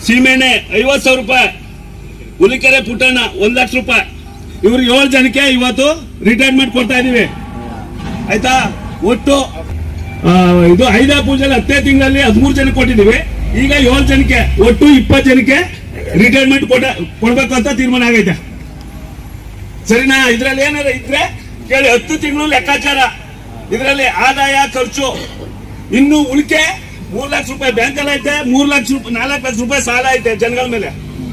ಸೀಮೆಣ್ಣೆ 50,000 ರೂಪಾಯಿ, ಹುಲಿಕೆರೆ ಪುಟ್ಟಣ್ಣ 1 ಲಕ್ಷ ರೂಪಾಯಿ. ಇವ್ರು 7 ಜನಕ್ಕೆ ಇವತ್ತು ರಿಟೈರ್ಮೆಂಟ್ ಕೊಡ್ತಾ ಇದೀವಿ ಆಯ್ತಾ. ಒಟ್ಟು ಇದು ಐದಾ ಪೂಜೆಯಲ್ಲಿ 10ನೇ ತಿಂಗಳಲ್ಲಿ 13 ಜನಕ್ಕೆ ಕೊಟ್ಟಿದೀವಿ. ಈಗ 7 ಜನಕ್ಕೆ ಒಟ್ಟು 20 ಜನಕ್ಕೆ ರಿಟೈರ್ಮೆಂಟ್ ಕೊಡ್ಬೇಕು ಅಂತ ತೀರ್ಮಾನ ಆಗೈತೆ. ಸರಿನಾ? ಇದ್ರಲ್ಲಿ ಏನಾರ ಇದ್ರೆ ಕೇಳಿ. 10 ತಿಂಗಳು ಲೆಕ್ಕಾಚಾರ, ಇದರಲ್ಲಿ ಆದಾಯ ಖರ್ಚು, ಇನ್ನು ಉಳಿಕೆ 3 ಲಕ್ಷ ರೂಪಾಯಿ ಬ್ಯಾಂಕ್ ಅಲ್ಲಿ ಐತೆ, 4 ಲಕ್ಷ ರೂಪಾಯಿ ಸಾಲ ಐತೆ ಜನಗಳ ಮೇಲೆ.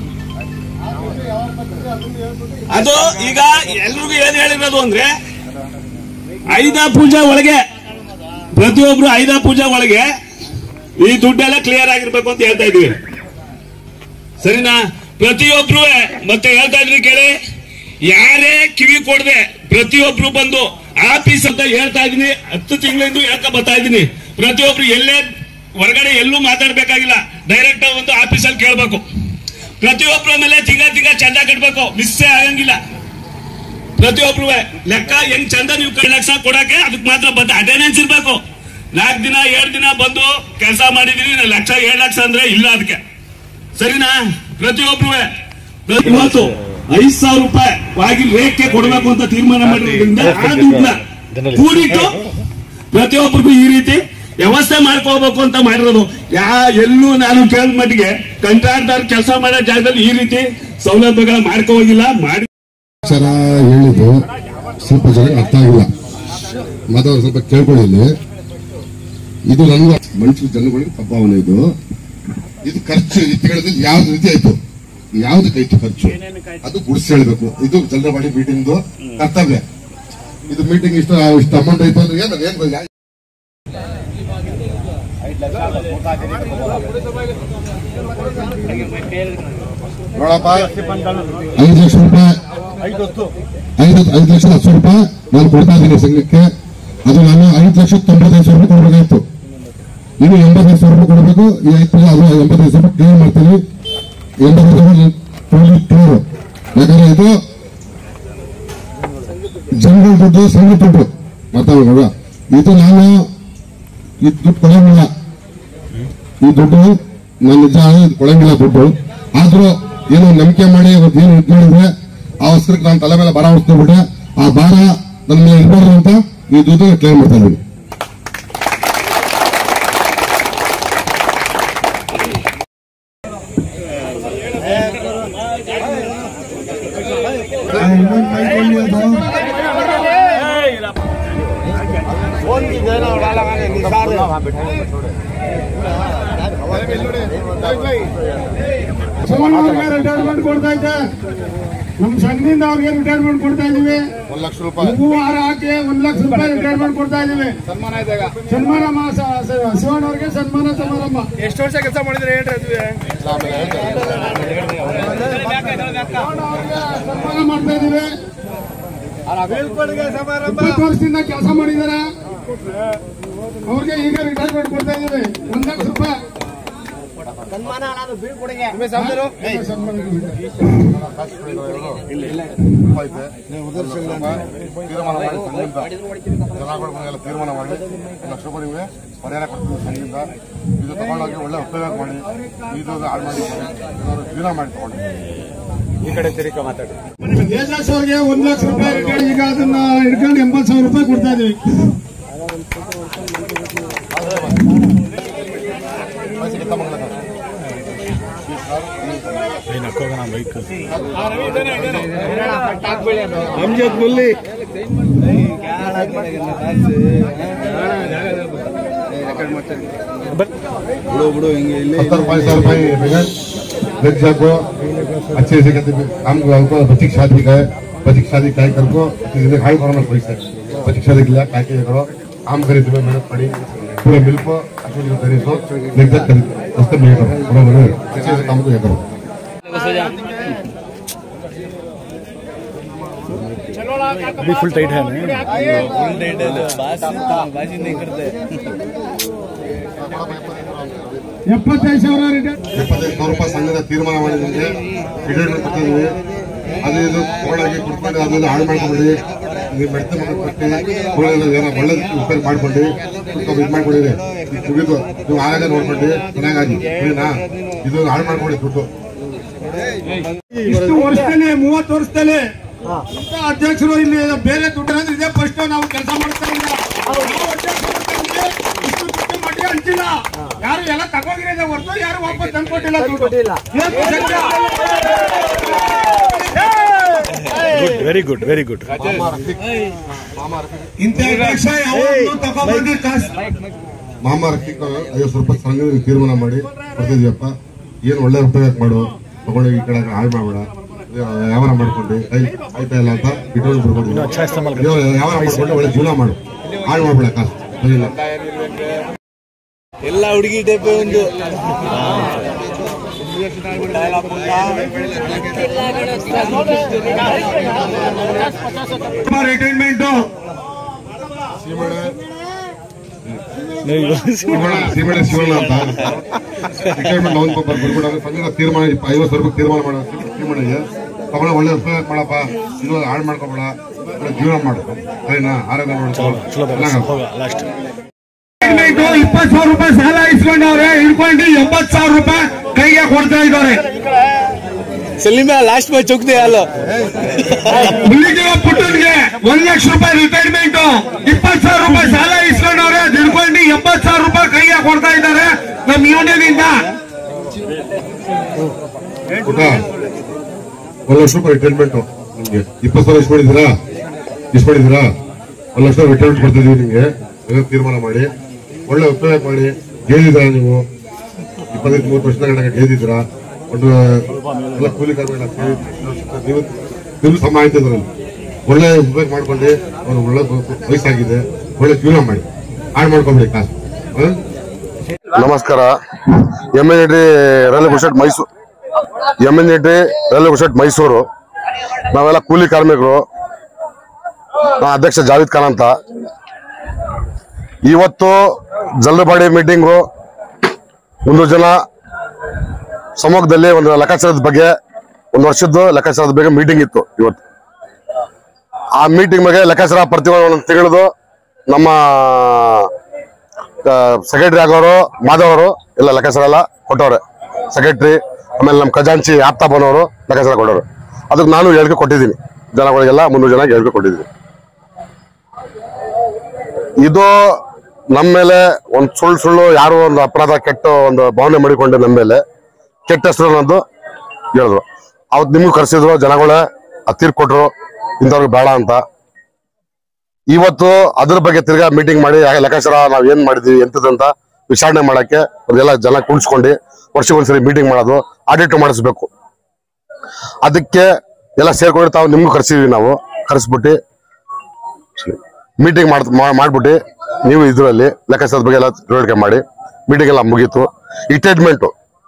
ಅದು ಈಗ ಎಲ್ರಿಗೂ ಏನ್ ಹೇಳಿರೋದು ಅಂದ್ರೆ ಐದಾ ಪೂಜೆ ಒಳಗೆ ಪ್ರತಿಯೊಬ್ರು ಐದಾ ಪೂಜೆ ಒಳಗೆ ಈ ದುಡ್ಡೆಲ್ಲ ಕ್ಲಿಯರ್ ಆಗಿರ್ಬೇಕು ಅಂತ ಹೇಳ್ತಾ ಇದೀವಿ. ಸರಿನಾ? ಪ್ರತಿಯೊಬ್ರು ಮತ್ತೆ ಹೇಳ್ತಾ ಇದ್ರಿ ಕೇಳಿ, ಯಾರೇ ಕಿವಿ ಕೊಡದೆ ಪ್ರತಿಯೊಬ್ರು ಬಂದು ಆಫೀಸ್ ಅಂತ ಹೇಳ್ತಾ ಇದೀನಿ. 10 ತಿಂಗಳಿಂದ ಹೇಳ್ಕ ಬರ್ತಾ ಇದೀನಿ. ಪ್ರತಿಯೊಬ್ರು ಎಲ್ಲೇ ಹೊರಗಡೆ ಎಲ್ಲೂ ಮಾತಾಡ್ಬೇಕಾಗಿಲ್ಲ, ಡೈರೆಕ್ಟ್ ಒಂದು ಆಫೀಸಲ್ಲಿ ಕೇಳ್ಬೇಕು. ಪ್ರತಿಯೊಬ್ಬರ ಮೇಲೆ ತಿಂಗ ಚಂದ ಕಟ್ಬೇಕು, ಮಿಸ್ಸೇ ಆಗಂಗಿಲ್ಲ. ಪ್ರತಿಯೊಬ್ರು ಲೆಕ್ಕ ಹೆಂಗ್ ಚಂದ ನೀವು 2 ಲಕ್ಷ ಕೊಡಕ್ಕೆ ಅದಕ್ಕೆ ಮಾತ್ರ ಬಂದ ಅಟೆಂಡೆನ್ಸ್ ಇರ್ಬೇಕು. 4 ದಿನ 7 ದಿನ ಬಂದು ಕೆಲಸ ಮಾಡಿದೀನಿ 1 ಲಕ್ಷ 7 ಲಕ್ಷ ಅಂದ್ರೆ ಇಲ್ಲ ಅದಕ್ಕೆ. ಸರಿನಾ? ಪ್ರತಿಯೊಬ್ರು ಇವತ್ತು 5,000 ರೂಪಾಯಿ ವಾಗಿ ರೇಖೆ ಕೊಡಬೇಕು ಅಂತ ತೀರ್ಮಾನ ಮಾಡಿರೋದ್ರಿಂದ ಆ ದುಡ್ಡನ್ನ ಕೂಡಿಟ್ಟು ಪ್ರತಿಯೊಬ್ಬರಿಗೂ ಈ ರೀತಿ ವ್ಯವಸ್ಥೆ ಮಾಡ್ಕೋಬೇಕು ಅಂತ ಮಾಡಿರೋದು. ಎಲ್ಲೂ ನಾನು ಕೇಳಿದ ಮಟ್ಟಿಗೆ ಕಂಟ್ರಾಕ್ಟರ್ ಕೆಲಸ ಮಾಡೋ ಜಾಗದಲ್ಲಿ ಈ ರೀತಿ ಸೌಲಭ್ಯಗಳ ಮಾಡ್ಕೋ ಹೋಗಿಲ್ಲ. ಮಾಡಿ ಹೇಳಿದ್ದು ಸ್ವಲ್ಪ ಜನ ಅರ್ಥ ಆಗಿಲ್ಲ, ಮಾತಾಡೋ ಸ್ವಲ್ಪ ಕೇಳ್ಕೊಳ್ಳಿ. ಇದು ನನ್ನ ಮನುಷ್ಯ ಜನಗಳಿಗೆ ಪ್ರಭಾವನೆ. ಇದು ಖರ್ಚು ಇತ್ಗಳಲ್ಲಿ ಯಾವ್ದು ರೀತಿ ಆಯ್ತು, ಯಾವ್ದಕ್ಕೈತು ಖರ್ಚು ಅದು ಗುಡಿಸಿ ಹೇಳ್ಬೇಕು. ಇದು ಚಂದ್ರವಾಡಿ ಮೀಟಿಂಗ್ ಕರ್ತವ್ಯ. ಇದು ಮೀಟಿಂಗ್ ಇಷ್ಟು ಅಮೌಂಟ್ ಆಯ್ತು ಅಂದ್ರೆ ಏನ್ ನೋಡಪ್ಪ, 5 ಲಕ್ಷ ರೂಪಾಯಿ 5 ಲಕ್ಷ 10 ರೂಪಾಯಿ ನಾನು ಕೊಡ್ತಾ ಇದ್ದೀನಿ ಸಂಘಕ್ಕೆ. ಅದು ನಾನು 5,95,000 ರೂಪಾಯಿ ಕೊಡ್ಬೇಕಾಯ್ತು. ಇನ್ನು 85,000 ರೂಪಾಯಿ ಕೊಡಬೇಕು. ಈ 85,000 ರೂಪಾಯಿ ಕ್ಲಿಯರ್ ಮಾಡ್ತೀನಿ. 85,000 ಕ್ಲಿಯರ್. ಯಾಕಂದ್ರೆ ಇದು ಜನಗಳ ದುಡ್ಡು, ಸಂಘ ದುಡ್ಡು ಮಾತಾಡೋಣ. ಇದು ನಾನು ಈ ದುಡ್ಡು ಕೊಡಂಗಿಲ್ಲ. ಈ ದುಡ್ಡು ನನ್ನ ನಿಜ ಕೊಡಂಗಿಲ್ಲ ದುಡ್ಡು. ಆದ್ರೂ ಏನೋ ನಂಬಿಕೆ ಮಾಡಿ ಏನು ಇದು ಮಾಡಿದ್ರೆ ಆ ಅವಸರಕ್ಕೆ ನಾನು ತಲೆ ಮೇಲೆ ಭಾರ ಹೊಡ್ಸ್ಕೊಂಡ್ಬಿಟ್ಟೆ. ಆ ಭಾರ ನನ್ನ ಮೇಲೆ ಇರಬಾರ್ದು ಅಂತ ಈ ದುಡ್ಡು ಕ್ಲೇಮ್ ಮಾಡ್ತಾ ಇದ್ದೀನಿ. ರಿಟೈರ್ಮೆಂಟ್ ಕೊಡ್ತಾ ಇದ್ದೆ. ನಮ್ಮ ಸಂಘದಿಂದ ಅವ್ರಿಗೆ ರಿಟೈರ್ಮೆಂಟ್ ಕೊಡ್ತಾ ಇದೀವಿ. 1 ಲಕ್ಷ ರೂಪಾಯಿ ವಾರ ಹಾಕಿ 1 ಲಕ್ಷ ರೂಪಾಯಿ ರಿಟೈರ್ಮೆಂಟ್ ಕೊಡ್ತಾ ಇದೀವಿ. ಸನ್ಮಾನ ಶಿವಣ್ಣ ಅವ್ರಿಗೆ ಸನ್ಮಾನ ಸಮಾರಂಭ. ಎಷ್ಟು ವರ್ಷ ಕೆಲಸ ಮಾಡಿದ್ರೆ ಹೇಳ್ರಿ. ಸನ್ಮಾನ ಮಾಡ್ತಾ ಇದೀವಿ. 20 ವರ್ಷದಿಂದ ಕೆಲಸ ಮಾಡಿದಾರೆ. ಅವ್ರಿಗೆ ಈಗ ರಿಟೈರ್ಮೆಂಟ್ ಕೊಡ್ತಾ ಇದೀವಿ. 1 ಲಕ್ಷ ರೂಪಾಯಿ ಸನ್ಮಾನ. ತೀರ್ಮಾನ ಮಾಡಿ ಸಂಘದಿಂದ ಜನಗಳ ತೀರ್ಮಾನ ಮಾಡಿ 1 ಲಕ್ಷ ರೂಪಾಯಿ ನಿಮಗೆ ಪರಿಹಾರ ಕೊಡ್ತೀವಿ ಸಂಘದಿಂದ. ಇದು ತಗೊಂಡೋಗಿ ಒಳ್ಳೆ ಉಪಯೋಗ ಮಾಡಿ, ಇದು ಹಾಳು ಮಾಡಿ ಜೀವನ ಮಾಡಿ ತಗೊಂಡು ಈ ಕಡೆ ತಿರುಗ ಮಾತಾಡಿ. ದೇಶಾಸ್ ಅವ್ರಿಗೆ 1 ಲಕ್ಷ ರೂಪಾಯಿ ರಿಟೈರ್ಡ್. ಈಗ ಅದನ್ನ ಹಿಡ್ಕೊಂಡು 80,000 ರೂಪಾಯಿ ಕೊಡ್ತಾ ಇದೀವಿ. ಅಮ್ಜದ್ ಮುಲ್ಲಿ ಬಿಡು ಹಿಂಗೆ ಇಲ್ಲಿ 70,000 ರೂಪಾಯಿ लग जाको अच्छे से कहते हमको बच्ची शादी का है, बच्ची शादी काय करको हाई करो पैसा बच्ची शादी के लिए काय करो काम करे तुम्हें मेहनत पड़ी पूरे मिल को अच्छे करे सो निर्गत कर रास्ते में करो बराबर है अच्छे से काम को करो. अभी फुल टाइट है ना, फुल टाइट है, बाजी नहीं करते. 75,000 ರೂಪಾಯಿ ಸಂಘದ ತೀರ್ಮಾನ ಮಾಡಿದ್ರೆ ರಿಟೈರ್ಮೆಂಟ್ ಕೊಟ್ಟಿದ್ದೀವಿ. ಅದು ಇದು ಕೋಡಾಗಿ ಕೊಡ್ತಾರೆ, ಅದನ್ನು ಹಾಳು ಮಾಡ್ಕೊಂಡ್ಬಿಡಿ. ಒಳ್ಳೆ ಉಪಯೋಗ ಮಾಡ್ಕೊಂಡು ಇದು ಮಾಡ್ಕೊಂಡಿರಿ ಮುಗಿದು ನೀವು ಆಗ ನೋಡ್ಕೊಂಡು ಚೆನ್ನಾಗಿ ಇದು ಹಾಳು ಮಾಡ್ಕೊಳ್ಳಿ ದುಡ್ಡು. ಇಷ್ಟು ವರ್ಷದಲ್ಲಿ 30 ವರ್ಷದಲ್ಲಿ ಅಧ್ಯಕ್ಷರು ಇಲ್ಲಿ ಬೇರೆ ದುಡ್ಡು ಅಂದ್ರೆ ಇದೇ ಫಸ್ಟ್ ನಾವು ಕೆಲಸ ಮಾಡ್ತಾ ಇಲ್ಲ. ಇಷ್ಟು ದುಡ್ಡು ಮಟ್ಟಿ ಹಂಚಿಲ್ಲ, ಯಾರು ಎಲ್ಲ ತಗೋಗಿರೋದೇ ಹೊರತು ಯಾರು ವಾಪಸ್ ತಂದ್ಕೊಟ್ಟಿಲ್ಲ. Very good very good. ಇಂಥ ಅಧ್ಯಕ್ಷ ಯಾವಾಗಲೂ ತಗೊಂಡ್ಬಂದು ಕಾಸು ಮಾಮಾರಕ್ಕೆ 50 ರೂಪಾಯಿ ಸಂಘ ತೀರ್ಮಾನ ಮಾಡಿ ಬರ್ತಿದ್ಯಪ್ಪ, ಏನು ಒಳ್ಳೆ ಉಪಯೋಗ ಮಾಡು, ತಗೊಂಡು ಈ ಕಡೆ ಹಾಳು ಮಾಡಬೇಡ, ವ್ಯವಹಾರ ಮಾಡ್ಕೊಂಡು ಆಯ್ತಾ ಇಲ್ಲ ಅಂತ ಇಟ್ಕೊಂಡು ಬರ್ಕೊಂಡು ವ್ಯವಹಾರ ಮಾಡ್ಕೊಂಡು ಒಳ್ಳೆ ಜೀವನ ಮಾಡು, ಹಾಳು ಮಾಡ್ಬೇಡ ಕಾಸು ಸರಿಯಿಲ್ಲ. ಎಲ್ಲ ಹುಡುಗಿ ಟೈಪ್ ಒಂದು ರಿಟೈರ್ಮೆಂಟ್ ಶಿವಣ್ಣ ಅಂತ ರಿಟೈರ್ಮೆಂಟ್ ಅವನ್ ಬರ್ಬಿಡ ಸಂಘದ ತೀರ್ಮಾನ 50 ರೂಪಾಯಿ ತೀರ್ಮಾನ ಮಾಡೋ ತೀರ್ಮಾನಿಗೆ ತಗೊಂಡು ಒಳ್ಳೆ ಉಪಯೋಗ ಮಾಡಪ್ಪ, ಇದು ಹಾಳು ಮಾಡ್ಕೊಬೇಡ, ಒಳ್ಳೆ ಜೀವನ ಮಾಡು ಸರಿನಾ, ಆರೋಗ್ಯ ನೋಡ್ಕೊ. 20,000 ರೂಪಾಯಿ ಸಾಲ ಇಸ್ಕೊಂಡವ್ರೆ, ಇಟ್ಕೊಂಡು 80,000 ರೂಪಾಯಿ ಕೈಗೆ ಕೊಡ್ತಾ ಇದ್ದಾರೆ. ಸಲೀಮಾ ಲಾಸ್ಟ್ ಮ್ಯಾಚ್ ಚೌಕ್ದೆ ಅಲ್ಲ ಹುಲ್ಲಿಗೆ ಪುಟ್ಟನ್ಗೆ 1 ಲಕ್ಷ ರೂಪಾಯಿ ರಿಟೈರ್ಮೆಂಟ್, 20,000 ರೂಪಾಯಿ ಸಾಲ ಇಸ್ಕೊಂಡವ್ರೆ, ಅದು ಹಿಡ್ಕೊಂಡು 80,000 ರೂಪಾಯಿ ಕೈಗೆ ಕೊಡ್ತಾ ಇದ್ದಾರೆ ನಮ್ಮ ಯೂನಿಯನ್. 1 ಲಕ್ಷ ರೂಪಾಯಿ ರಿಟೈರ್ಮೆಂಟ್ ನಿಮ್ಗೆ 20,000 ಇಸ್ಕೊಂಡಿದ್ದೀರಾ 1 ಲಕ್ಷ ರಿಟೈರ್ಮೆಂಟ್ ಕೊಡ್ತಿದೀವಿ ನಿಮ್ಗೆ. ತೀರ್ಮಾನ ಮಾಡಿ ಒಳ್ಳೆ ಉಪಯೋಗ ಮಾಡಿ. ಗೆದ್ದಿದ್ದೀರಾ ನೀವು 25-30 ವರ್ಷದ ಗಂಟೆ ಗೆದ್ದಿದ್ದೀರಾ, ಒಂದು ಎಲ್ಲ ಕೂಲಿ ಕಾರ್ಮಿಕ ನೀವು ಸಮ ಆಯ್ತಿದ್ರಲ್ಲಿ ಒಳ್ಳೆ ಉಪಯೋಗ ಮಾಡ್ಕೊಂಡು ಅವ್ರು ಒಳ್ಳೆ ವಯಸ್ಸಾಗಿದೆ, ಒಳ್ಳೆ ಜೀವನ ಮಾಡಿ, ಹಾಳು ಮಾಡ್ಕೊಂಬಿಡಿ ಕಾಸು. ನಮಸ್ಕಾರ. MNT railway goods shed Mysuru, MNT railway goods shed Mysuru. ನಾವೆಲ್ಲ ಕೂಲಿ ಕಾರ್ಮಿಕರು. ಅಧ್ಯಕ್ಷ ಜಾವೇದ್ ಖಾನ್ ಅಂತ. ಇವತ್ತು ಜಲ್ದಬಾಡಿ ಮೀಟಿಂಗು 100 ಜನ ಸಮ್ಮುಖದಲ್ಲಿ ಒಂದು ಲೆಕ್ಕಾಚಾರದ ಬಗ್ಗೆ, 1 ವರ್ಷದ ಲೆಕ್ಕಾಚಾರದ ಬಗ್ಗೆ ಮೀಟಿಂಗ್ ಇತ್ತು ಇವತ್ತು. ಆ ಮೀಟಿಂಗ್ ಬಗ್ಗೆ ಲೆಕ್ಕಾಚಾರ ಪ್ರತಿ ಒಂದು ತಿಂಗಳದು ನಮ್ಮ ಸೆಕ್ರೆಟರಿ ಆಗೋರು ಮಾಧವರು ಎಲ್ಲ ಲೆಕ್ಕಾಚಾರ ಎಲ್ಲ ಕೊಟ್ಟವ್ರೆ. ಸೆಕ್ರೆಟರಿ ಆಮೇಲೆ ನಮ್ಮ ಖಜಾಂಚಿ ಆಪ್ತಾಬನವರು ಲೆಕ್ಕಾಚಾರ ಕೊಟ್ಟವ್ರು. ಅದಕ್ಕೆ ನಾನು ಹೇಳಿಕೆ ಕೊಟ್ಟಿದ್ದೀನಿ, ಜನಗಳಿಗೆಲ್ಲ 300 ಜನ ಹೇಳಿಕೆ ಕೊಟ್ಟಿದ್ದೀನಿ. ಇದು ನಮ್ಮ ಮೇಲೆ ಒಂದು ಸುಳ್ಳು ಯಾರು ಒಂದು ಅಪರಾಧ ಕೆಟ್ಟ ಒಂದು ಭಾವನೆ ಮಾಡಿಕೊಂಡು ನಮ್ಮ ಮೇಲೆ ಕೆಟ್ಟ ಹೆಸರು ಅನ್ನೋದು ಹೇಳಿದ್ರು. ಅವತ್ತು ನಿಮ್ಗೆ ಕರೆಸಿದ್ರು ಜನಗಳೇ, ತೀರ್ಪು ಕೊಟ್ರು ಇಂಥವ್ರಿಗೆ ಬೇಡ ಅಂತ. ಇವತ್ತು ಅದ್ರ ಬಗ್ಗೆ ತಿರ್ಗಾ ಮೀಟಿಂಗ್ ಮಾಡಿ ಲೆಕ್ಕಾಚಾರ ನಾವ್ ಏನ್ ಮಾಡಿದ್ವಿ ಎಂತದಂತ ವಿಚಾರಣೆ ಮಾಡಕ್ಕೆ ಅವ್ರಿಗೆಲ್ಲ ಜನ ಕುಳಿಸ್ಕೊಂಡು ವರ್ಷಕ್ಕೊಂದ್ಸರಿ ಮೀಟಿಂಗ್ ಮಾಡೋದು, ಆಡಿಟ್ ಮಾಡಿಸ್ಬೇಕು. ಅದಕ್ಕೆ ಎಲ್ಲ ಸೇರ್ಕೊಂಡು ತಾವು ನಿಮ್ಗೂ ಕರೆಸಿದ್ವಿ. ನಾವು ಕರೆಸ್ಬಿಟ್ಟು ಮೀಟಿಂಗ್ ಮಾಡ್ಬಿಟ್ಟು ನೀವು ಇದರಲ್ಲಿ ಲೆಕ್ಕಾಚಾರದ ಬಗ್ಗೆ ಎಲ್ಲ ತಿಳುವಳಿಕೆ ಮಾಡಿ ಮೀಟಿಂಗ್ ಎಲ್ಲ ಮುಗೀತು. ರಿಟೈರ್ಮೆಂಟ್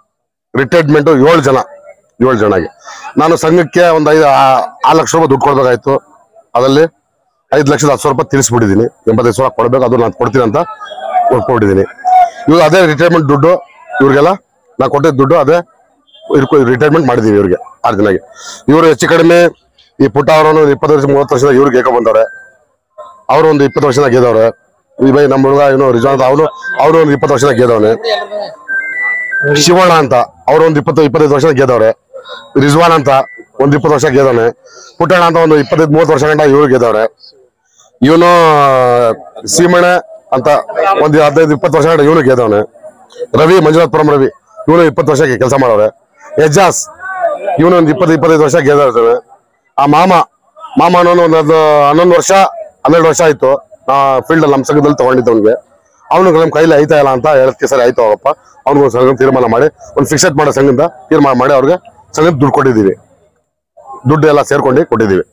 7 ಜನಗೆ ನಾನು ಸಂಘಕ್ಕೆ ಒಂದು 6 ಲಕ್ಷ ರೂಪಾಯಿ ದುಡ್ಡು ಕೊಡ್ಬೇಕಾಯ್ತು. ಅದರಲ್ಲಿ 5,10,000 ರೂಪಾಯಿ ತಿಳಿಸ್ಬಿಟ್ಟಿದ್ದೀನಿ. 85,000 ಕೊಡ್ಬೇಕು, ಅದು ನಾನು ಕೊಡ್ತೀನಿ ಅಂತ ಕೊಟ್ಬಿಟ್ಟಿದ್ದೀನಿ. ಇವಾಗ ಅದೇ ರಿಟೈರ್ಮೆಂಟ್ ದುಡ್ಡು ಇವ್ರಿಗೆಲ್ಲ ನಾನು ಕೊಟ್ಟಿದ್ದ ದುಡ್ಡು ಅದೇ ರಿಟೈರ್ಮೆಂಟ್ ಮಾಡಿದೀವಿ ಇವ್ರಿಗೆ 6 ಜನಗೆ. ಇವರು ಹೆಚ್ಚು ಕಡಿಮೆ ಈ ಪುಟ್ಟ ಅವರನ್ನು 20-30 ವರ್ಷದ ಇವ್ರಿಗೆ ಏಕ ಬಂದವ್ರೆ. ಅವರು ಒಂದು 20 ವರ್ಷದ ಗೆದ್ದವ್ರೆ. ಈ ಬೈ ನಮ್ಮ ಹುಡುಗ ಏನು ರಿಜಾನ್ ಅವನು ಒಂದು 20 ವರ್ಷದ ಗೆದ್ದವನೆ. ಶಿವಣ್ಣ ಅಂತ ಅವ್ರು ಒಂದು 20-25 ವರ್ಷದ ಗೆದ್ದವ್ರೆ. ರಿಜ್ವಾನ್ ಅಂತ ಒಂದು 20 ವರ್ಷ ಗೆದ್ದವನೆ. ಪುಟ್ಟಣ್ಣ ಅಂತ ಒಂದು 25-30 ವರ್ಷ ಗಂಟ ಇವ್ರು ಗೆದ್ದವ್ರೆ. ಇವನು ಸೀಮಣ್ಣ ಅಂತ ಒಂದು 15-20 ವರ್ಷ ಗಂಟ ಇವನು ಗೆದ್ದವನೆ. ರವಿ ಮಂಜುನಾಥಪುರಂ ರವಿ ಇವನು 20 ವರ್ಷ ಕೆಲಸ ಮಾಡವ್ರೆ. ಎಜಾಸ್ ಇವನು ಒಂದು 20-25 ವರ್ಷ ಗೆದ್ದವ್ರೆ. ಆ ಮಾಮನೂ ಒಂದು 11 ವರ್ಷ 12 ವರ್ಷ ಆಯ್ತು ಫೀಲ್ಡ್ ನಮ್ಮ ಸಂಘದಲ್ಲಿ ತಗೊಂಡಿದ್ದವನ್ಗೆ. ಅವನು ನಮ್ಮ ಕೈಲಿ ಐತಾ ಇಲ್ಲ ಅಂತ ಹೇಳಕ್ಕೆ ಸರಿ ಆಯ್ತು ಅವಪ್ಪ ಅವ್ನಿಗೆ ಸಂಘ ತೀರ್ಮಾನ ಮಾಡಿ ಒಂದು ಫಿಕ್ಸೆಟ್ ಮಾಡೋ ಸಂಘದಿಂದ ತೀರ್ಮಾನ ಮಾಡಿ ಅವ್ರಿಗೆ ಸಂಘದ ದುಡ್ಡು ಕೊಟ್ಟಿದ್ದೀವಿ. ದುಡ್ಡು ಎಲ್ಲ ಸೇರ್ಕೊಂಡು ಕೊಟ್ಟಿದ್ದೀವಿ.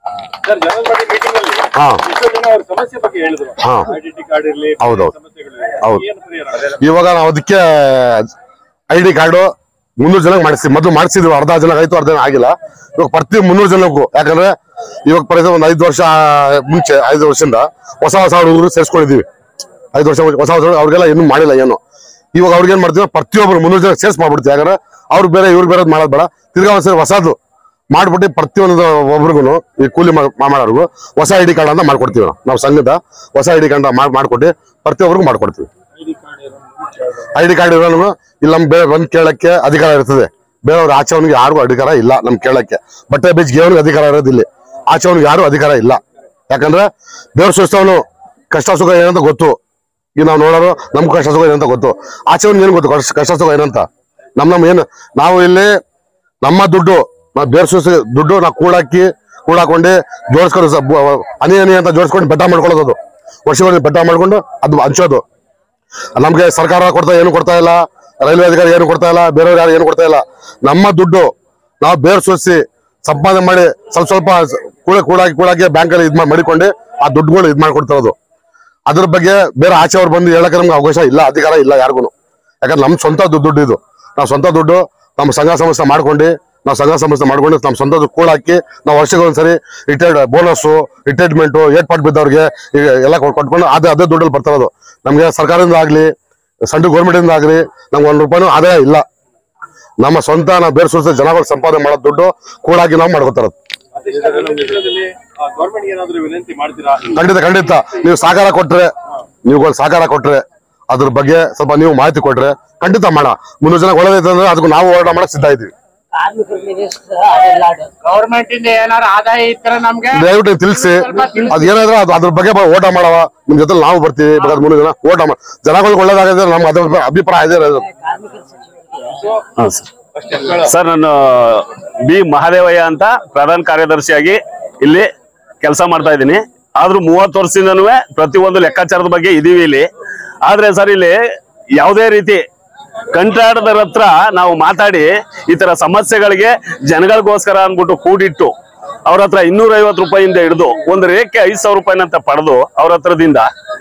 ಹೌದೌದು. ಇವಾಗ ನಾವು ಅದಕ್ಕೆ ID ಕಾರ್ಡು 300 ಜನಕ್ಕೆ ಮಾಡಿಸ್ತೀವಿ. ಮೊದಲು ಮಾಡಿಸಿದ್ವಿ, ಅರ್ಧ ಜನಕ್ಕೆ ಆಯ್ತು, ಅರ್ಧ ಜನ ಆಗಿಲ್ಲ. ಇವಾಗ ಪ್ರತಿ 300 ಜನಕ್ಕೂ, ಯಾಕಂದ್ರೆ ಇವಾಗ ಪರಿಸರ ಒಂದು 5 ವರ್ಷ ಮುಂಚೆ 5 ವರ್ಷದಿಂದ ಹೊಸ ಹುಡುಗರು ಸೇರಿಸ್ಕೊಂಡಿದೀವಿ. 5 ವರ್ಷ ಹೊಸ ಅವ್ರಿಗೆಲ್ಲ ಇನ್ನೂ ಮಾಡಿಲ್ಲ ಏನು. ಇವಾಗ ಅವ್ರಿಗೇನ್ ಮಾಡ್ತೀವಿ, ಪ್ರತಿಯೊಬ್ಬರು 300 ಜನ ಸೇರ್ಸ್ ಮಾಡ್ಬಿಡ್ತೀವಿ. ಯಾಕಂದ್ರೆ ಅವ್ರು ಬೇರೆ ಇವ್ರು ಬೇರೆ ಮಾಡೋದ್ ಬೇಡ. ತಿರ್ಗಾ ಒಂದ್ಸರಿ ಹೊಸದು ಮಾಡ್ಬಿಟ್ಟು ಪ್ರತಿಯೊಂದು ಒಬ್ರಿಗೂ ಈ ಕೂಲಿ ಮಾಡೋರ್ಗು ಹೊಸ ID ಕಾರ್ಡ್ ಅಂತ ಮಾಡ್ಕೊಡ್ತೀವಿ ನಾವು ಸಂಘದ ಹೊಸ ID ಕಾರ್ಡ್ ಮಾಡ್ಕೊಟ್ಟು ಪ್ರತಿಯೊಬ್ಬರಿಗೂ ಮಾಡ್ಕೊಡ್ತೀವಿ. ID ಕಾರ್ಡ್ ಇರೋನು ಇಲ್ಲಿ ನಮ್ಗೆ ಬಂದ್ ಕೇಳಕ್ಕೆ ಅಧಿಕಾರ ಇರ್ತದೆ. ಬೇರೆಯವ್ರ ಆಚೆವನಿಗೆ ಯಾರಿಗೂ ಅಧಿಕಾರ ಇಲ್ಲ. ನಮ್ ಕೇಳಕ್ಕೆ ಬಟ್ಟೆ ಬೀಚ್ಗೆ ಅವನಿಗೆ ಅಧಿಕಾರ ಇರೋದಿಲ್ಲ. ಆಚೆವನಿಗೆ ಯಾರು ಅಧಿಕಾರ ಇಲ್ಲ. ಯಾಕಂದ್ರೆ ದೇವ್ರ ಸುಸ್ತವನು ಕಷ್ಟ ಸುಖ ಏನಂತ ಗೊತ್ತು. ಈಗ ನಾವು ನೋಡೋರು ನಮ್ ಕಷ್ಟ ಸುಖ ಏನಂತ ಗೊತ್ತು. ಆಚೆವನ್ಗೆ ಏನ್ ಗೊತ್ತು ಕಷ್ಟ ಸುಖ ಏನಂತ. ನಮ್ ಏನು ನಾವು ಇಲ್ಲಿ ನಮ್ಮ ದುಡ್ಡು ನಾವು ಬೇರೆ ಸುಸ್ತ ದುಡ್ಡು ನಾವು ಕೂಡಾಕೊಂಡು ಜೋಡಿಸ್ಕೊಂಡು ಹನಿ ಅಂತ ಜೋಡಿಸ್ಕೊಂಡು ಬೆಟ್ಟ ಮಾಡ್ಕೊಳ್ಳೋದು. ವರ್ಷಗಳಿಗೆ ಬೆಟ್ಟ ಮಾಡ್ಕೊಂಡು ಅದು ಹಂಚೋದು. ನಮ್ಗೆ ಸರ್ಕಾರ ಏನು ಕೊಡ್ತಾ ಇಲ್ಲ, ರೈಲ್ವೆ ಅಧಿಕಾರಿ ಏನು ಕೊಡ್ತಾ ಇಲ್ಲ, ಬೇರೆಯವ್ರು ಯಾರು ಏನು ಕೊಡ್ತಾ ಇಲ್ಲ. ನಮ್ಮ ದುಡ್ಡು ನಾವು ಬೇರೆ ಸೋಸಿ ಸಂಪಾದನೆ ಮಾಡಿ ಸ್ವಲ್ಪ ಕೂಡಾಕಿ ಬ್ಯಾಂಕಲ್ಲಿ ಮಡಿಕೊಂಡು ಆ ದುಡ್ಡುಗಳು ಮಾಡ್ಕೊಡ್ತಿರೋದು. ಅದ್ರ ಬಗ್ಗೆ ಬೇರೆ ಆಚೆಯವ್ರು ಬಂದು ಹೇಳಕ್ಕೆ ನಮ್ಗೆ ಅವಕಾಶ ಇಲ್ಲ, ಅಧಿಕಾರ ಇಲ್ಲ ಯಾರಿಗೂ. ಯಾಕಂದ್ರೆ ನಮ್ ಸ್ವಂತ ದುಡ್ಡು ಇದು. ನಾವು ಸ್ವಂತ ದುಡ್ಡು ನಮ್ಮ ಸಂಘ ಸಂಸ್ಥೆ ಮಾಡ್ಕೊಂಡು ನಾವು ನಮ್ಮ ಸ್ವಂತ ದುಡ್ಡು ಕೂಡಾಕಿ ನಾವು ವರ್ಷಕ್ಕೊಂದ್ಸರಿ ಬೋನಸ್ಸು ರಿಟೈರ್ಮೆಂಟು ಏರ್ಪಾಟ್ ಬಿದ್ದವ್ರಿಗೆ ಎಲ್ಲ ಕೊಟ್ಕೊಂಡು ಅದೇ ದುಡ್ಡಲ್ಲಿ ಬರ್ತಿರೋದು. ನಮ್ಗೆ ಸರ್ಕಾರದಿಂದ ಆಗ್ಲಿ ಸಣ್ಣ ಗೌರ್ಮೆಂಟ್ ಆಗ್ಲಿ ನಮ್ಗೆ ₹1 ಆದಾಯ ಇಲ್ಲ. ನಮ್ಮ ಸ್ವಂತ ನಾವು ಬೇರೆ ಸುತ್ತ ಜನಗಳು ಸಂಪಾದನೆ ಮಾಡೋ ದುಡ್ಡು ಕೂಡಾಕಿ ನಾವು ಮಾಡ್ಕೊತಾರದು. ಖಂಡಿತ ನೀವು ಸಹಕಾರ ಕೊಟ್ರೆ ಅದ್ರ ಬಗ್ಗೆ ಸ್ವಲ್ಪ ನೀವು ಮಾಹಿತಿ ಕೊಟ್ರೆ ಖಂಡಿತ ಮಾಡ. 300 ಜನ ಒಳ್ಳೆದೈತೆ ಅಂದ್ರೆ ಅದಕ್ಕೂ ನಾವು ಹೋರಾಟ ಮಾಡಕ್ ಸಿದ್ಧ ಇದ್ದೀವಿ. ಗವರ್ಮೆಂಟ್ ಇಂದ ಏನಾದ್ರು ಆದಾಯ ಇದ್ರೆ ನಮ್ಗೆ ದಯವಿಟ್ಟು ತಿಳಿಸಿ. ಅದೇನಾದ್ರೆ ಅದ್ರ ಬಗ್ಗೆ ಓಟ ಮಾಡವ ನಿಮ್ ಜೊತೆ ನಾವು ಬರ್ತೀವಿ. 300 ಜನ ಓಟ ಮಾಡ ಜನಗಳಿಗೆ ಒಳ್ಳೇದಾಗಿದೆ ನಮ್ಗೆ ಅದ್ರ ಅಭಿಪ್ರಾಯ ಇದೆ. ಸರ್ ನಾನು ಬಿ ಮಹಾದೇವಯ್ಯ ಅಂತ ಪ್ರಧಾನ ಕಾರ್ಯದರ್ಶಿಯಾಗಿ ಇಲ್ಲಿ ಕೆಲಸ ಮಾಡ್ತಾ ಇದ್ದೀನಿ. ಆದ್ರೂ 30 ವರ್ಷದಿಂದನೂ ಪ್ರತಿಯೊಂದು ಲೆಕ್ಕಾಚಾರದ ಬಗ್ಗೆ ಇದೀವಿ ಇಲ್ಲಿ. ಆದ್ರೆ ಸರ್ ಇಲ್ಲಿ ಯಾವುದೇ ರೀತಿ ಕಂಟ್ರಾಟದರ ಹತ್ರ ನಾವು ಮಾತಾಡಿ ಈ ತರ ಸಮಸ್ಯೆಗಳಿಗೆ ಜನಗಳಿಗೋಸ್ಕರ ಅನ್ಬಿಟ್ಟು ಕೂಡಿಟ್ಟು ಅವ್ರ ಹತ್ರ ₹250 ಹಿಡಿದು ಒಂದು ರೇಖೆ ₹5,000 ಅಂತ ಪಡೆದು ಅವ್ರ ಹತ್ರದಿಂದ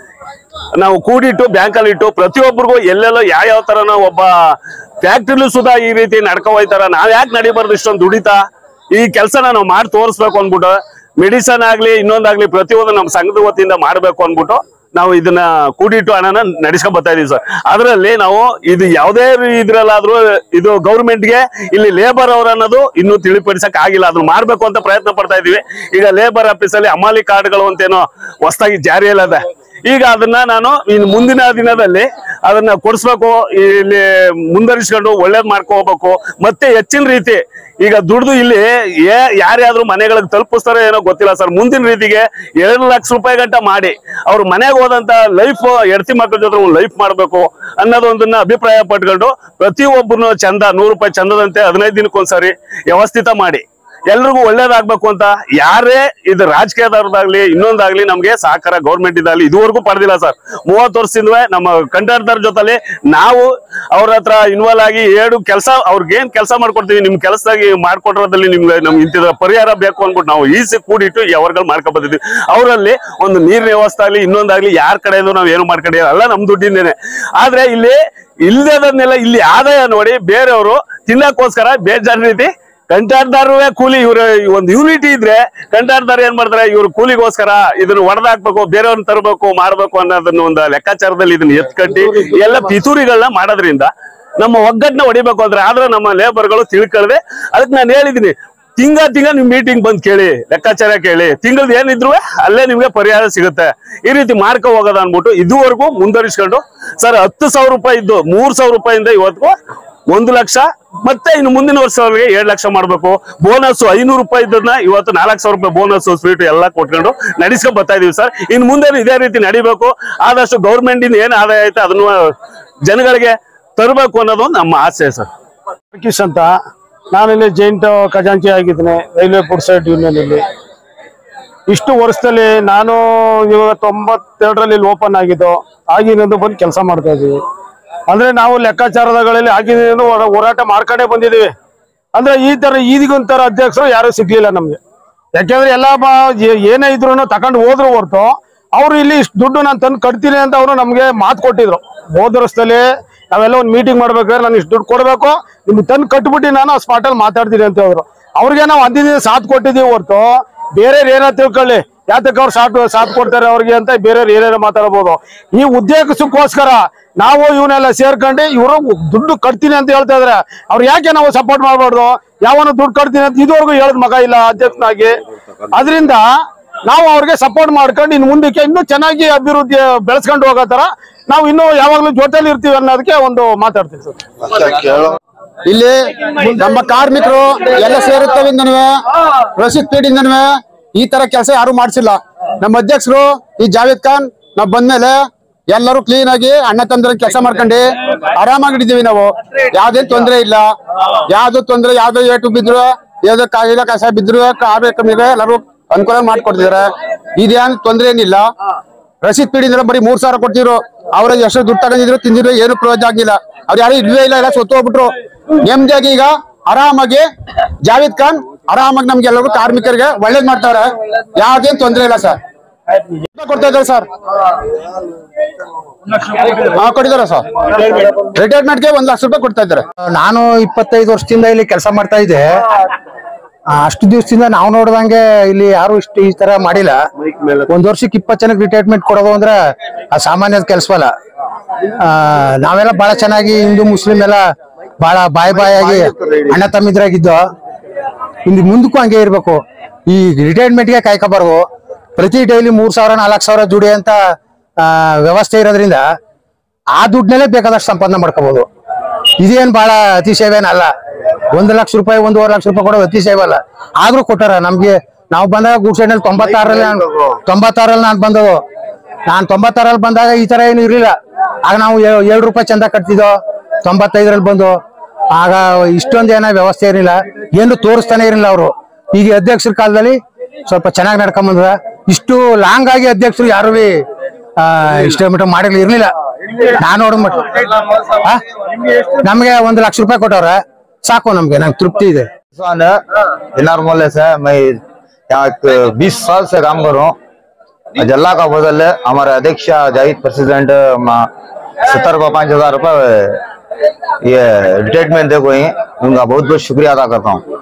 ನಾವು ಕೂಡಿಟ್ಟು ಬ್ಯಾಂಕಲ್ಲಿ ಇಟ್ಟು ಪ್ರತಿಯೊಬ್ಬರಿಗೂ ಎಲ್ಲೆಲ್ಲೋ ಯಾವ ತರ ಒಬ್ಬ ಫ್ಯಾಕ್ಟ್ರಿಲೂ ಸುಧಾ ಈ ರೀತಿ ನಡ್ಕೊ ಹೋಯ್ತಾರ. ನಾವ್ ಯಾಕೆ ನಡಿಬಾರ್ದು ಇಷ್ಟೊಂದು ದುಡಿತಾ ಈ ಕೆಲಸ ನಾವು ಮಾಡಿ ತೋರಿಸ್ಬೇಕು ಅನ್ಬಿಟ್ಟು ಮೆಡಿಸನ್ ಆಗ್ಲಿ ಇನ್ನೊಂದಾಗ್ಲಿ ಪ್ರತಿಯೊಂದು ನಮ್ಮ ಸಂಘದ ವತಿಯಿಂದ ಮಾಡ್ಬೇಕು ಅನ್ಬಿಟ್ಟು ನಾವು ಇದನ್ನ ಕೂಡಿಟ್ಟು ಹಣನ ನಡೆಸ್ಕೊಂಡ್ ಬರ್ತಾ ಇದೀವಿ ಸರ್. ಅದರಲ್ಲಿ ನಾವು ಇದು ಯಾವುದೇ ಇದ್ರಲ್ಲಾದ್ರೂ ಇದು ಗೌರ್ಮೆಂಟ್ಗೆ ಇಲ್ಲಿ ಲೇಬರ್ ಅವರ್ ಅನ್ನೋದು ಇನ್ನೂ ತಿಳಿಪಡಿಸಕ್ ಆಗಿಲ್ಲ. ಅದನ್ನ ಮಾಡ್ಬೇಕು ಅಂತ ಪ್ರಯತ್ನ ಪಡ್ತಾ ಇದೀವಿ. ಈಗ ಲೇಬರ್ ಆಫೀಸಲ್ಲಿ ಅಮಾಲಿ ಕಾರ್ಡ್ಗಳು ಅಂತೇನೋ ಹೊಸದಾಗಿ ಜಾರಿಯಲ್ಲದೆ ಈಗ ಅದನ್ನ ನಾನು ಇನ್ನು ಮುಂದಿನ ದಿನದಲ್ಲಿ ಅದನ್ನ ಕೊಡಿಸ್ಬೇಕು, ಇಲ್ಲಿ ಮುಂದರಿಸ್ಕೊಂಡು ಒಳ್ಳೇದ್ ಮಾಡ್ಕೋಬೇಕು. ಮತ್ತೆ ಹೆಚ್ಚಿನ ರೀತಿ ಈಗ ದುಡ್ದು ಇಲ್ಲಿ ಯಾರ್ಯಾದ್ರೂ ಮನೆಗಳಿಗೆ ತಲುಪಿಸ್ತಾರೋ ಏನೋ ಗೊತ್ತಿಲ್ಲ ಸರ್. ಮುಂದಿನ ರೀತಿಗೆ ₹2 ಲಕ್ಷ ಗಂಟ ಮಾಡಿ ಅವ್ರ ಮನೆಗೆ ಹೋದಂತ ಲೈಫ್ ಹೆಂಡತಿ ಮಕ್ಕಳ ಜೊತೆ ಒಂದು ಲೈಫ್ ಮಾಡ್ಬೇಕು ಅನ್ನೋದೊಂದನ್ನ ಅಭಿಪ್ರಾಯ ಪಟ್ಕೊಂಡು ಪ್ರತಿಯೊಬ್ಬರು ಚಂದ ₹100 ಚಂದದಂತೆ 15 ದಿನಕ್ಕೊಂದ್ಸರಿ ವ್ಯವಸ್ಥಿತ ಮಾಡಿ ಎಲ್ರಿಗೂ ಒಳ್ಳೇದಾಗ್ಬೇಕು ಅಂತ ಯಾರೇ ಇದು ರಾಜಕೀಯದವ್ರದಾಗ್ಲಿ ಇನ್ನೊಂದಾಗ್ಲಿ ನಮ್ಗೆ ಸಹಕಾರ ಗೌರ್ಮೆಂಟ್ ಇದಾಗ್ಲಿ ಇದುವರೆಗೂ ಪಡೆದಿಲ್ಲ ಸರ್. 30 ವರ್ಷದಿಂದ ನಮ್ಮ ಕಂಡಕ್ಟರ್ ಜೊತೆಲಿ ನಾವು ಅವ್ರ ಹತ್ರ ಇನ್ವಾಲ್ವ್ ಆಗಿ ಕೆಲಸ ಅವ್ರಿಗೇನ್ ಕೆಲಸ ಮಾಡ್ಕೊಡ್ತೀವಿ ನಿಮ್ ಕೆಲಸದಾಗಿ ಮಾಡ್ಕೊಟ್ರದಲ್ಲಿ ನಮ್ಗೆ ಇಂತಿದ್ರ ಪರಿಹಾರ ಬೇಕು ಅನ್ಬಿಟ್ಟು ನಾವು ಈಸಿ ಕೂಡಿಟ್ಟು ವ್ಯವಹಾರಗಳು ಮಾಡ್ಕೊಂಡ್ ಬಂದಿದ್ವಿ. ಅವರಲ್ಲಿ ಒಂದು ನೀರಿನ ವ್ಯವಸ್ಥೆ ಆಗ್ಲಿ ಇನ್ನೊಂದಾಗ್ಲಿ ಯಾರ ಕಡೆಯಿಂದ ನಾವ್ ಏನು ಮಾಡ್ಕೊಂಡಿಲ್ಲ, ಎಲ್ಲ ನಮ್ ದುಡ್ಡಿಂದೇನೆ. ಆದ್ರೆ ಇಲ್ಲಿ ಇಲ್ದೇದನ್ನೆಲ್ಲ ಇಲ್ಲಿ ಆದಾಯ ನೋಡಿ ಬೇರೆಯವರು ತಿನ್ನಕ್ಕೋಸ್ಕರ ಬೇಜಾರ್ ರೀತಿ ಕಂಟ್ರಾಟ್ದಾರವೇ ಕೂಲಿ ಇವ್ರ ಒಂದು ಯೂನಿಟಿ ಇದ್ರೆ ಕಂಟ್ರಾಟ್ದಾರ ಏನ್ ಮಾಡ್ತಾರೆ ಇವ್ರು ಕೂಲಿಗೋಸ್ಕರ ಇದನ್ನ ಹೊಡೆದಾಕ್ಬೇಕು ಬೇರೆಯವ್ರನ್ನ ತರಬೇಕು ಮಾಡ್ಬೇಕು ಅನ್ನೋದನ್ನ ಒಂದು ಲೆಕ್ಕಾಚಾರದಲ್ಲಿ ಇದನ್ನ ಎತ್ಕಟ್ಟಿ ಎಲ್ಲ ಪಿತೂರಿಗಳನ್ನ ಮಾಡೋದ್ರಿಂದ ನಮ್ಮ ಒಗ್ಗಟ್ಟನ್ನ ಹೊಡಿಬೇಕು ಅಂದ್ರೆ ಆದ್ರೆ ನಮ್ಮ ಲೇಬರ್ಗಳು ತಿಳ್ಕೊಳ್ಳದೆ ಅದಕ್ಕೆ ನಾನು ಹೇಳಿದೀನಿ ತಿಂಗ ನಿಮ್ ಮೀಟಿಂಗ್ ಬಂದ್ ಕೇಳಿ ಲೆಕ್ಕಾಚಾರ ಕೇಳಿ ತಿಂಗಳದ ಏನಿದ್ರು ಅಲ್ಲೇ ನಿಮ್ಗೆ ಪರಿಹಾರ ಸಿಗುತ್ತೆ. ಈ ರೀತಿ ಮಾಡ್ಕೊ ಹೋಗೋದ ಅನ್ಬಿಟ್ಟು ಇದುವರೆಗೂ ಮುಂದುವರಿಸ್ಕೊಂಡು ಸರ್ ₹10,000 ಇದ್ದು ₹3,000 ಇವತ್ತು 1 ಲಕ್ಷ ಮತ್ತೆ ಇನ್ನು ಮುಂದಿನ ವರ್ಷವರೆಗೆ 7 ಲಕ್ಷ ಮಾಡ್ಬೇಕು. ಬೋನಸ್ ₹500 ಇದ್ದನ್ನ ಇವತ್ತು ₹4,000 ಬೋನಸ್ ಸ್ವೀಟ್ ಎಲ್ಲ ಕೊಟ್ಕೊಂಡು ನಡೆಸ್ಕೊಂಡ್ ಬರ್ತಾ ಇದೀವಿ ಸರ್. ಇನ್ನು ಮುಂದೆ ಇದೇ ರೀತಿ ನಡಿಬೇಕು. ಆದಷ್ಟು ಗೌರ್ಮೆಂಟ್ ಇಂದ ಏನ್ ಆದಾಯ ಐತೆ ಅದನ್ನು ಜನಗಳಿಗೆ ತರಬೇಕು ಅನ್ನೋದು ನಮ್ಮ ಆಸೆ ಸರ್. ಕಿಶ್ ಅಂತ ನಾನಿಲ್ಲಿ ಜಾಯಿಂಟ್ ಖಜಾಂಚಿ ಆಗಿದ್ದೇನೆ ರೈಲ್ವೆ ಫುಡ್ ಸೈಡ್ ಯೂನಿಯನ್ ಇಲ್ಲಿ. ಇಷ್ಟು ವರ್ಷದಲ್ಲಿ ನಾನು ಇವಾಗ 92ರಲ್ಲಿ ಇಲ್ಲಿ ಓಪನ್ ಆಗಿದ್ದು ಆಗಿನಿಂದ ಬಂದು ಕೆಲಸ ಮಾಡ್ತಾ ಇದೀವಿ. ಅಂದ್ರೆ ನಾವು ಲೆಕ್ಕಾಚಾರಗಳಲ್ಲಿ ಆಗಿನ ಹೋರಾಟ ಮಾಡ್ಕೊಂಡೇ ಬಂದಿದೀವಿ. ಅಂದ್ರೆ ಈ ತರ ಈದಿಗೊಂಥರ ಅಧ್ಯಕ್ಷರು ಯಾರು ಸಿಗ್ಲಿಲ್ಲ ನಮ್ಗೆ. ಯಾಕೆಂದ್ರೆ ಎಲ್ಲ ಏನೇ ಇದ್ರು ತಗೊಂಡು ಹೋದ್ರು ಹೊರತು ಅವ್ರು ಇಲ್ಲಿ ಇಷ್ಟು ದುಡ್ಡು ನಾನು ತಂದು ಕಟ್ತೀನಿ ಅಂತ ಅವರು ನಮ್ಗೆ ಮಾತು ಕೊಟ್ಟಿದ್ರು. ಹೋದ ವರ್ಷದಲ್ಲಿ ನಾವೆಲ್ಲ ಒಂದು ಮೀಟಿಂಗ್ ಮಾಡ್ಬೇಕಾದ್ರೆ ನಾನು ಇಷ್ಟು ದುಡ್ಡು ಕೊಡ್ಬೇಕು ನಿಮ್ಗೆ ತಂದು ಕಟ್ಬಿಟ್ಟು ನಾನು ಸ್ಪಾಟಲ್ಲಿ ಮಾತಾಡ್ತೀನಿ ಅಂತ ಹೇಳಿದ್ರು. ಅವ್ರಿಗೆ ನಾವು 10 ದಿನ ಸಾಥ್ ಕೊಟ್ಟಿದೀವಿ ಹೊರತು ಬೇರೆ ಏನೋ ತಿಳ್ಕೊಳ್ಳಿ ಯಾತಕ್ಕೆ ಅವ್ರು ಸಾಥ್ ಕೊಡ್ತಾರೆ ಅವ್ರಿಗೆ ಅಂತ ಬೇರೆಯವ್ರು ಏನೇನೋ ಮಾತಾಡಬಹುದು. ಈ ಉದ್ದೇಶಕ್ಕೋಸ್ಕರ ನಾವು ಇವನ್ನೆಲ್ಲ ಸೇರ್ಕೊಂಡು ಇವರು ದುಡ್ಡು ಕಟ್ತೀನಿ ಅಂತ ಹೇಳ್ತಾ ಇದಾರೆ. ಅವ್ರು ಯಾಕೆ ನಾವು ಸಪೋರ್ಟ್ ಮಾಡಬಾರ್ದು? ಯಾವನು ದುಡ್ಡು ಕಟ್ತೀನಿ ಅಂತ ಇದುವರೆಗೂ ಹೇಳದ್ ಮಗ ಇಲ್ಲ ಅಧ್ಯಕ್ಷನಾಗಿ. ಅದರಿಂದ ನಾವು ಅವ್ರಿಗೆ ಸಪೋರ್ಟ್ ಮಾಡ್ಕೊಂಡು ಇನ್ನು ಮುಂದಕ್ಕೆ ಇನ್ನೂ ಚೆನ್ನಾಗಿ ಅಭಿವೃದ್ಧಿ ಬೆಳೆಸ್ಕೊಂಡು ಹೋಗೋ ತರ ನಾವು ಇನ್ನೂ ಯಾವಾಗ್ಲೂ ಜೊತೆಲಿ ಇರ್ತೀವಿ ಅನ್ನೋದಕ್ಕೆ ಒಂದು ಮಾತಾಡ್ತೀವಿ ಸರ್. ಇಲ್ಲಿ ನಮ್ಮ ಕಾರ್ಮಿಕರು ಎಲ್ಲ ಸೇರುತ್ತವಿಂದನೂ ರಶೀದ್ ಪೀಡಿಂದನೂ ಈ ತರ ಕೆಲಸ ಯಾರು ಮಾಡ್ಸಿಲ್ಲ. ನಮ್ಮ ಅಧ್ಯಕ್ಷರು ಈ ಜಾವೇದ್ ಖಾನ್ ನಾವ್ ಬಂದ್ಮೇಲೆ ಎಲ್ಲರೂ ಕ್ಲೀನ್ ಆಗಿ ಅಣ್ಣ ತಂದ್ರ ಕೆಲಸ ಮಾಡ್ಕೊಂಡು ಆರಾಮಾಗಿದ್ದೀವಿ. ನಾವು ಯಾವ್ದೇನ್ ತೊಂದ್ರೆ ಇಲ್ಲ, ಯಾವ್ದು ತೊಂದ್ರೆ ಯಾವ್ದೋ ಏಟು ಬಿದ್ರು ಯಾವ್ದೋ ಕಾಯಿಲೆ ಕಸ ಬಿದ್ರು ಕಾರ್ಮಿಕರಿಗೆ ಎಲ್ಲರೂ ಅನುಕೂಲ ಮಾಡ್ಕೊಡ್ತಿದಾರೆ. ಇದೇನ್ ತೊಂದ್ರೆ ಏನಿಲ್ಲ. ರಶೀದ್ ಪೀಡಿಂದ್ರ ಬರೀ 3,000 ಕೊಡ್ತಿದ್ರು. ಅವ್ರ ಎಷ್ಟು ದುಡ್ಡು ತಗೊಂಡಿದ್ರು ತಿಂದಿದ್ರು, ಏನು ಪ್ರಯೋಜನ ಆಗಿಲ್ಲ. ಅವ್ರು ಯಾರು ಇಲ್ವೇ ಇಲ್ಲ, ಎಲ್ಲ ಸೊತ್ತು ಹೋಗ್ಬಿಟ್ರು. ನೆಮ್ಮದಿಯಾಗಿ ಈಗ ಆರಾಮಾಗಿ ಜಾವೇದ್ ಖಾನ್ ಆರಾಮಾಗಿ ನಮ್ಗೆ ಎಲ್ಲರಿಗೂ ಕಾರ್ಮಿಕರಿಗೆ ಒಳ್ಳೇದ್ ಮಾಡ್ತಾರೆ. ಯಾವ್ದೇನ್ ತೊಂದ್ರೆ ಇಲ್ಲ ಸರ್. ಕೊಡ್ತಾ ಇದ್ದಾರೆ ಸರ್. ಕೊಟ್ಟಿದ್ದಾರೆ ಸರ್. ರಿಟೈರ್ಮೆಂಟ್ಗೆ 1 ಲಕ್ಷ ರೂಪಾಯಿ ಕೊಡ್ತಾ ಇದ್ದಾರೆ. ನಾನು 25 ವರ್ಷದಿಂದ ಇಲ್ಲಿ ಕೆಲಸ ಮಾಡ್ತಾ ಇದ್ದೆ. ಅಷ್ಟು ದಿವಸದಿಂದ ನಾವು ನೋಡ್ದಂಗೆ ಇಲ್ಲಿ ಯಾರು ಇಷ್ಟು ಈ ತರ ಮಾಡಿಲ್ಲ. 1 ವರ್ಷಕ್ಕೆ 20 ಜನಕ್ಕೆ ರಿಟೈರ್ಮೆಂಟ್ ಕೊಡೋದು ಅಂದ್ರೆ ಸಾಮಾನ್ಯದ ಕೆಲ್ಸವಲ್ಲ. ನಾವೆಲ್ಲ ಬಹಳ ಚೆನ್ನಾಗಿ ಹಿಂದೂ ಮುಸ್ಲಿಂ ಎಲ್ಲ ಬಹಳ ಬಾಯಿ ಅಣ್ಣ ತಮ್ಮಿದ್ರಾಗಿದ್ದು. ಇನ್ನು ಮುಂದಕ್ಕೂ ಹಂಗೆ ಇರ್ಬೇಕು. ಈ ರಿಟೈರ್ಮೆಂಟ್ಗೆ ಕಾಯ್ಕೋಬಾರ್ದು. ಪ್ರತಿ ಡೈಲಿ 3,000 4,000 ದುಡಿ ಅಂತ ವ್ಯವಸ್ಥೆ ಇರೋದ್ರಿಂದ ಆ ದುಡ್ಡಲ್ಲೇ ಬೇಕಾದಷ್ಟು ಸಂಪಾದನೆ ಮಾಡ್ಕೋಬಹುದು. ಇದೇನ್ ಬಹಳ ಅತಿಶಯವೇನಲ್ಲ. 1 ಲಕ್ಷ ರೂಪಾಯಿ 1.5 ಲಕ್ಷ ರೂಪಾಯಿ ಕೊಡೋದು ಅತಿಶಯವಲ್ಲ. ಆದ್ರೂ ಕೊಟ್ಟಾರ ನಮ್ಗೆ. ನಾವು ಬಂದಾಗ ಗೂಡ್ಸೈಡ್ನಲ್ಲಿ 96ರಲ್ಲಿ ನಾನು ಬಂದದು. ನಾನು 96ರಲ್ಲಿ ಬಂದಾಗ ಈ ತರ ಏನು ಇರ್ಲಿಲ್ಲ. ಆಗ ನಾವು 7 ರೂಪಾಯಿ ಚಂದ ಕಟ್ತಿದ್ದೋ. 95ರಲ್ಲಿ ಬಂದು ಆಗ ಇಷ್ಟೊಂದು ಏನೋ ವ್ಯವಸ್ಥೆ ಇರಲಿಲ್ಲ, ಏನು ತೋರಿಸ್ತಾನೆ ಇರಲಿಲ್ಲ ಅವರು. ಈಗ ಅಧ್ಯಕ್ಷರ ಕಾಲದಲ್ಲಿ ಸ್ವಲ್ಪ ಚೆನ್ನಾಗಿ ನಡ್ಕೊಂಡ್ ಬಂದ್ರ. ಇಷ್ಟು ಲಾಂಗ್ ಆಗಿ ಅಧ್ಯಕ್ಷರು ಯಾರು ಇಷ್ಟ ಮಟ್ಟ ಮಾಡಿರ್ಲಿ ಇರ್ಲಿಲ್ಲ. ನಾನು ನೋಡ್ಬಿಟ್ಟು ನಮ್ಗೆ 1 ಲಕ್ಷ ರೂಪಾಯಿ ಕೊಟ್ಟವ್ರ ಸಾಕು ನಮ್ಗೆ, ನಂಗೆ ತೃಪ್ತಿ ಇದೆ. इनार मोहल्ले से मैं यहाँ 20 साल से काम कर रहा हूँ. अजल्ला का बदल है हमारे अध्यक्ष जावेद प्रेसिडेंट 70 को 5,000 रुपए ये रिटायरमेंट देखो, उनका बहुत बहुत शुक्रिया अदा करता हूँ.